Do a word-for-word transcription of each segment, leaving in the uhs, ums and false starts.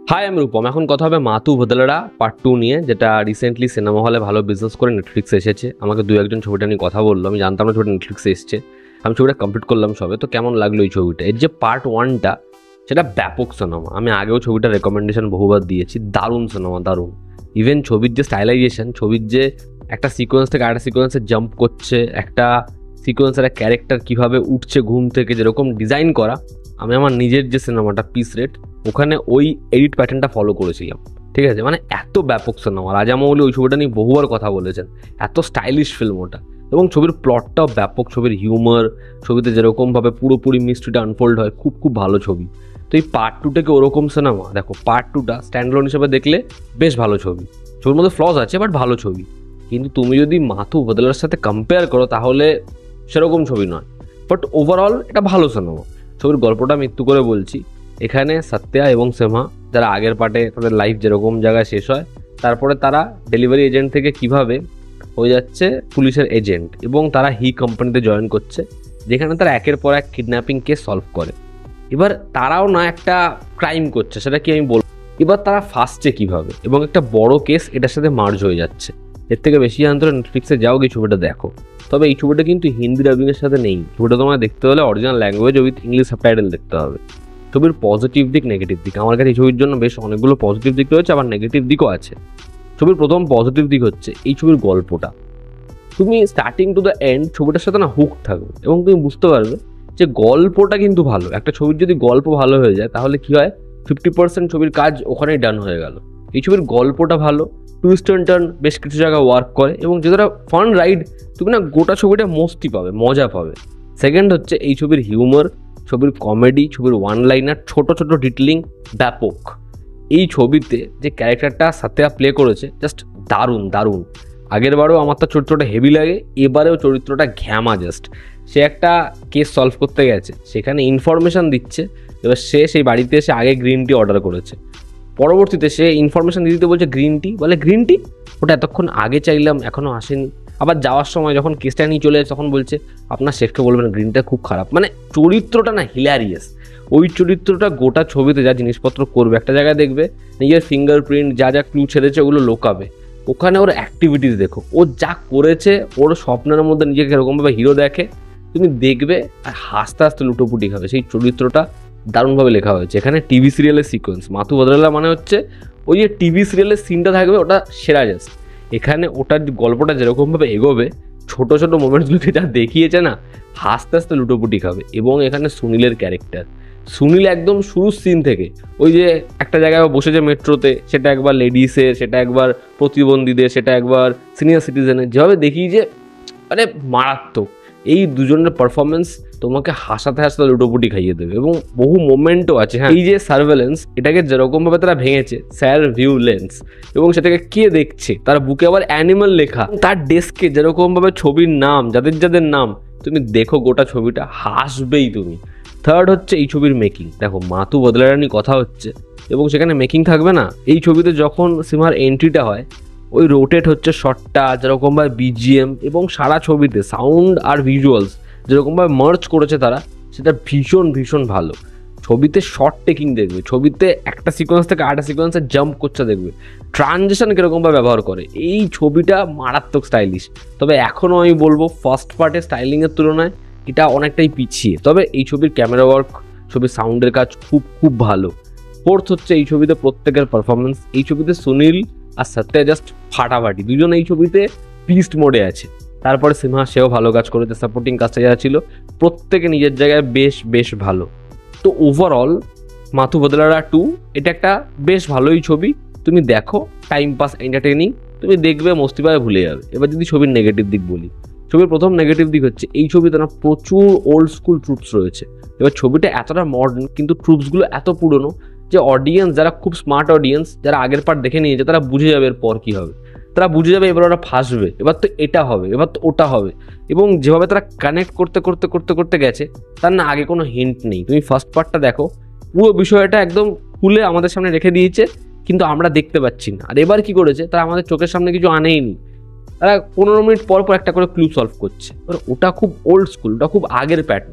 High আমি রূপম। এখন কথা হবে মাথু ভাদালারা পার্ট টু নিয়ে, যেটা রিসেন্টলি সিনেমা হলে ভালো বিজনেস করে নেটফ্লিক্সে এসেছে। আমাকে দু একজন ছবিটা নিয়ে কথা বললো, আমি জানতাম না ছবিটা নেটফ্লিক্সে এসছে। আমি ছবিটা কমপ্লিট করলাম সবে। তো কেমন লাগলো এই ছবিটা? এর যে পার্ট ওয়ানটা সেটা ব্যাপক সিনেমা। আমি আগেও ছবিটা রেকমেন্ডেশন বহুবার দিয়েছি। দারুণ সিনেমা, দারুণ। ইভেন ছবির যে স্টাইলাইজেশন, ছবির যে একটা সিকোয়েন্স থেকে আরেকটা সিকোয়েন্সে জাম্প করছে, একটা সিকোয়েন্সের একটা ক্যারেক্টার কীভাবে উঠছে ঘুম থেকে, যেরকম ডিজাইন করা। আমি আমার নিজের যে সিনেমাটা পিস রেট, ওখানে ওই এডিট প্যাটার্নটা ফলো করেছিলাম। ঠিক আছে, মানে এত ব্যাপক সিনেমা। রাজামৌলি ওই ছবিটা নিয়ে বহুবার কথা বলেছেন, এত স্টাইলিশ ফিল্ম ওটা। এবং ছবির প্লটটাও ব্যাপক, ছবির হিউমার, ছবিতে যেরকমভাবে পুরোপুরি মিস্ট্রিটা আনফোল্ড হয়, খুব খুব ভালো ছবি। তো এই পার্ট টুটাকে ওরকম সিনেমা। দেখো, পার্ট টুটা স্ট্যান্ডলোন হিসেবে দেখলে বেশ ভালো ছবি। ছবির মধ্যে ফ্লজ আছে, বাট ভালো ছবি। কিন্তু তুমি যদি মাথু ভাদালারার সাথে কম্পেয়ার করো তাহলে সেরকম ছবি নয়। বাট ওভারঅল এটা ভালো সিনেমা। ছবির গল্পটা মৃত্যু করে বলছি। এখানে সত্যা এবং সেমা, যারা আগের পার্টে তাদের লাইফ যেরকম জায়গায় শেষ হয়, তারপরে তারা ডেলিভারি এজেন্ট থেকে কিভাবে হয়ে যাচ্ছে পুলিশের এজেন্ট, এবং তারা হি কোম্পানিতে জয়েন করছে, যেখানে তারা একের পর এক কিডন্যাপিং কেস সলভ করে। এবার তারাও না একটা ক্রাইম করছে, সেটা কি আমি বলবো। এবার তারা ফার্স্টে কীভাবে, এবং একটা বড় কেস এটার সাথে মার্জ হয়ে যাচ্ছে। এর থেকে বেশি জানতে হলে নেটফ্লিক্সে যাও, এই ছবিটা দেখো। তবে এই ছবিটা কিন্তু হিন্দি ডাবিংয়ের সাথে নেই। ছবিটা তোমায় দেখতে হলে original language with English subtitle দেখতে হবে। ছবির পজিটিভ দিক, নেগেটিভ দিক, আমার কাছে এই ছবির জন্য বেশ অনেকগুলো পজিটিভ দিক রয়েছে, আবার নেগেটিভ দিকও আছে। ছবির প্রথম পজিটিভ দিক হচ্ছে এই ছবির গল্পটা। তুমি স্টার্টিং টু দ্য এন্ড ছবিটার সাথে না হুক থাকবে, এবং তুমি বুঝতে পারবে যে গল্পটা কিন্তু ভালো। একটা ছবির যদি গল্প ভালো হয়ে যায় তাহলে কি হয়, ফিফটি পার্সেন্ট ছবির কাজ ওখানেই ডান হয়ে গেল। এই ছবির গল্পটা ভালো, টুইস্ট অ্যান্ড টার্ন বেশ কিছু জায়গায় ওয়ার্ক করে, এবং যেটা ফান রাইড, তুমি না গোটা ছবিটা মস্তি পাবে, মজা পাবে। সেকেন্ড হচ্ছে এই ছবির হিউমার, ছবির কমেডি, ছবির ওয়ান লাইনার, ছোট ছোট ডিটেলিং ব্যাপক। এই ছবিতে যে ক্যারেক্টারটা সত্যা প্লে করেছে, জাস্ট দারুণ দারুণ। আগের বারেও আমার তার চরিত্রটা হেভি লাগে, এবারেও চরিত্রটা ঘ্যামা। জাস্ট সে একটা কেস সলভ করতে গেছে, সেখানে ইনফরমেশান দিচ্ছে। এবার সে সেই বাড়িতে এসে আগে গ্রিন টি অর্ডার করেছে, পরবর্তীতে সে ইনফরমেশান দিতে বলছে গ্রিন টি, বলে গ্রিন টি ওটা এতক্ষণ আগে চাইলাম এখনও আসেনি। আবার যাওয়ার সময় যখন কেসটা নিয়ে চলে যায় তখন বলছে আপনার শেফকে বলবেন গ্রিনটা খুব খারাপ। মানে চরিত্রটা না হিলারিয়াস। ওই চরিত্রটা গোটা ছবিতে যা জিনিসপত্র করবে, একটা জায়গায় দেখবে নিজের ফিঙ্গারপ্রিন্ট, যা যা ক্লু ছেড়েছে ওগুলো লোকাবে। ওখানে ওর অ্যাক্টিভিটিস দেখো, ও যা করেছে, ওর স্বপ্নের মধ্যে নিজেকে এরকমভাবে হিরো দেখে, তুমি দেখবে আর হাসতে হাসতে লুটোপুটি খাবে। সেই চরিত্রটা দারুণভাবে লেখা হয়েছে। এখানে টিভি সিরিয়ালের সিকোয়েন্স, মাথু ভাদালারা মানে হচ্ছে ওই যে টিভি সিরিয়ালের সিনটা থাকবে, ওটা সেরা। জাস্ট এখানে ওটার গল্পটা যেরকমভাবে এগোবে, ছোটো ছোটো মোমেন্টসগুলোকে যা দেখিয়েছে না, হাসতে হাসতে লুটোপুটি খাবে। এবং এখানে সুনীলের ক্যারেক্টার, সুনীল একদম শুরুর সিন থেকে ওই যে একটা জায়গায় বসেছে মেট্রোতে, সেটা একবার লেডিসের, সেটা একবার প্রতিবন্ধীদের, সেটা একবার সিনিয়র সিটিজেনের, যেভাবে দেখিয়েছে মানে মারাত্মক। এই দুজনের পারফরমেন্স তোমাকে হাসাতে হাসতে লুটোপুটি খাইয়ে দেবে, এবং বহু মোমেন্টও আছে। হ্যাঁ, এই যে সার্ভেলেন্স, এটাকে যেরকমভাবে তারা ভেঙেছে, সার্ভিউলেন্স, এবং সেটাকে কে দেখছে, তার বুকে আবার অ্যানিমাল লেখা, তার ডেস্কে যেরকমভাবে ছবির নাম, যাদের যাদের নাম, তুমি দেখো গোটা ছবিটা হাসবেই তুমি। থার্ড হচ্ছে এই ছবির মেকিং। দেখো, মাথু ভাদালারা নিয়ে কথা হচ্ছে এবং সেখানে মেকিং থাকবে না। এই ছবিতে যখন সিনেমার এন্ট্রিটা হয়, ওই রোটেট হচ্ছে শটটা, যেরকমভাবে বিজিএম এবং সারা ছবিতে সাউন্ড আর ভিজুয়ালস যেরকমভাবে মার্চ করেছে তারা, সেটা ভীষণ ভীষণ ভালো। ছবিতে শর্ট টেকিং দেখবে, ছবিতে একটা সিকোয়েন্স থেকে আরেকটা সিকোয়েন্সে জাম্প করছে দেখবে, ট্রানজিশন কীরকমভাবে ব্যবহার করে। এই ছবিটা মারাত্মক স্টাইলিশ। তবে এখনও আমি বলবো ফার্স্ট পার্টের স্টাইলিংয়ের তুলনায় এটা অনেকটাই পিছিয়ে। তবে এই ছবির ক্যামেরা ওয়ার্ক, ছবির সাউন্ডের কাজ খুব খুব ভালো। ফোর্থ হচ্ছে এই ছবিতে প্রত্যেকের পারফরমেন্স। এই ছবিতে সুনীল আর সত্যা জাস্ট ফাটাফাটি, দুজন এই ছবিতে পিস্ট মোডে আছে। তারপরে সিনহা, সেও ভালো কাজ করেছে। সাপোর্টিং কাজটা যারা ছিল প্রত্যেকে নিজের জায়গায় বেশ বেশ ভালো। তো ওভারঅল মাথু ভাদালারা টু এটা একটা বেশ ভালোই ছবি। তুমি দেখো, টাইম পাস, এন্টারটেইনিং, তুমি দেখবে, মস্তি পায়ে ভুলে যাবে। এবার যদি ছবির নেগেটিভ দিক বলি, ছবির প্রথম নেগেটিভ দিক হচ্ছে এই ছবিতে না প্রচুর ওল্ড স্কুল ট্রুপস রয়েছে। এবার ছবিটা এতটা মডার্ন, কিন্তু ট্রুপসগুলো এত পুরনো যে অডিয়েন্স, যারা খুব স্মার্ট অডিয়েন্স, যারা আগের পার্ট দেখে নিয়েছে, তারা বুঝে যাবে এরপর কী হবে। তারা বুঝে যাবে এবার ওরা ফাঁসবে, এবার তো এটা হবে, এবার তো ওটা হবে। এবং যেভাবে তারা কানেক্ট করতে করতে করতে করতে গেছে, তার না আগে কোনো হিন্ট নেই। তুমি ফার্স্ট পার্টটা দেখো, পুরো বিষয়টা একদম খুলে আমাদের সামনে রেখে দিয়েছে, কিন্তু আমরা দেখতে পাচ্ছি না। আর এবার কি করেছে, তারা আমাদের চোখের সামনে কিছু আনেইনি, তারা পনেরো মিনিট পর পর একটা করে ক্লু সলভ করছে। ওটা খুব ওল্ড স্কুল, ওটা খুব আগের প্যাটার্ন।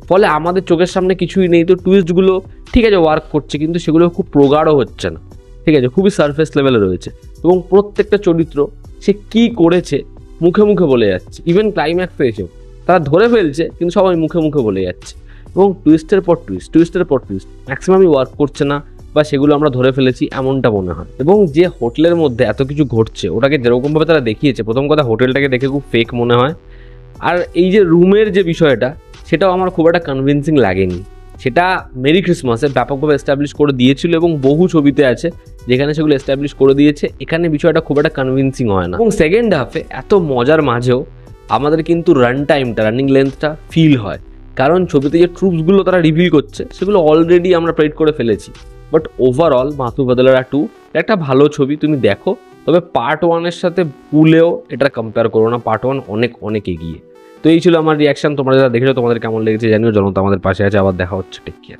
ফলে আমাদের চোখের সামনে কিছুই নেই, তো টুইস্টগুলো ঠিক আছে ওয়ার্ক করছে কিন্তু সেগুলো খুব প্রগাঢ় হচ্ছে না, ঠিক আছে, খুবই সারফেস লেভেলে রয়েছে। এবং প্রত্যেকটা চরিত্র সে কী করেছে মুখে মুখে বলে যাচ্ছে, ইভেন ক্লাইম্যাক্সে এসেও তারা ধরে ফেলছে কিন্তু সবাই মুখে মুখে বলে যাচ্ছে। এবং টুইস্টের পর টুইস্ট টুইস্টের পর টুইস্ট ম্যাক্সিমামই ওয়ার্ক করছে না বা সেগুলো আমরা ধরে ফেলেছি এমনটা মনে হয়। এবং যে হোটেলের মধ্যে এত কিছু ঘটছে ওটাকে যেরকমভাবে তারা দেখিয়েছে, প্রথম কথা হোটেলটাকে দেখে খুব ফেক মনে হয়। আর এই যে রুমের যে বিষয়টা সেটাও আমার খুব একটা কনভিন্সিং লাগেনি। সেটা মেরি ক্রিসমাসে ব্যাপকভাবে এস্টাবলিশ করে দিয়েছিল এবং বহু ছবিতে আছে যেখানে সেগুলো এস্টাবলিশ করে দিয়েছে, এখানে বিষয়টা খুব একটা কনভিন্সিং হয় না। এবং সেকেন্ড হাফে এত মজার মাঝেও আমাদের কিন্তু রান টাইমটা রানিং লেন্থটা ফিল হয়, কারণ ছবিতে যে ট্রুপসগুলো তারা রিভিল করছে সেগুলো অলরেডি আমরা প্রেডিক্ট করে ফেলেছি। But overall Mathu Vadalara two একটা ভালো ছবি, তুমি দেখো, তবে পার্ট ওয়ানের সাথে ভুলেও এটা কম্পেয়ার করো না, পার্ট ওয়ান অনেক অনেক এগিয়ে। তো এই ছিল আমার রিয়াকশন, তোমরা যারা দেখেছো তোমাদের কেমন লেগেছে জানিও, জনতা আমাদের পাশে আছে, আবার দেখা হচ্ছে, টেক কেয়ার।